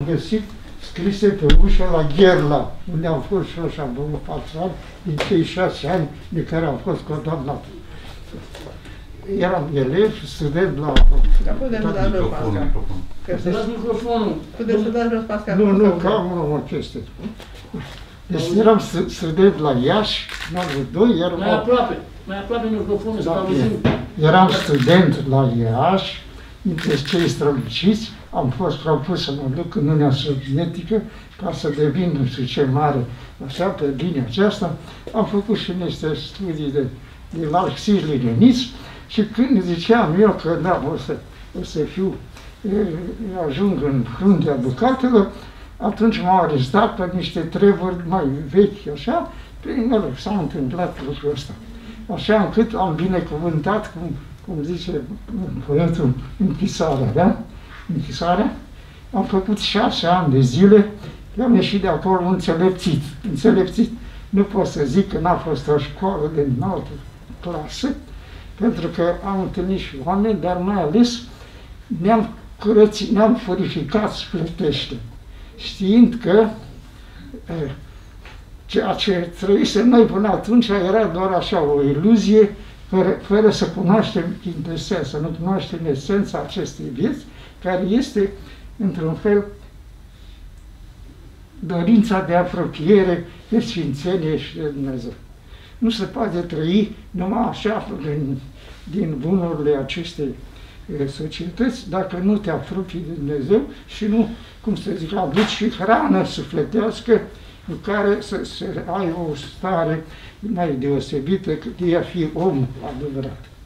găsit scrise pe ușă la Gherla, unde am fost și eu și am băut pațar din cei 6 ani de care am fost condamnat. Eram elev, student la... Dar puteți să dați jos, Pascal. Să dați microfonul. Puteți să dați jos, Pascal. Nu, că am o chestie. Deci eram student la Iași, în anul 2, eram... Mai aproape microfonul, să auzim. Eram student la Iași, dintre cei străluciți, am fost propus să mă duc în Uniunea Sovietică ca să devin nu știu ce mare, așa, pe linia aceasta. Am făcut și niște studii de marxism-leninism și când ziceam eu că da, o să fiu, ajung în fruntea ducatelor, atunci m-au arestat pe niște treburi mai vechi, așa, mă rog, s-a întâmplat lucrul ăsta. Așa încât am binecuvântat, cum zice poetul, închisarea, da? Închisarea. Am făcut 6 ani de zile, am ieșit de acolo înțelepțit. Înțelepțit. Nu pot să zic că n-a fost o școală de înaltă clasă, pentru că am întâlnit și oameni, dar mai ales ne-am purificat sufletește, știind că ceea ce trăisem noi până atunci era doar așa o iluzie, fără să cunoaștem esența, să nu cunoaștem esența acestei vieți, care este, într-un fel, dorința de apropiere, de sfințenie și de Dumnezeu. Nu se poate trăi numai așa din bunurile acestei societăți, dacă nu te apropii de Dumnezeu și nu, cum să zic, aduci și hrană sufletească în care să ai o stare mai deosebită, că de a fi om adevărat.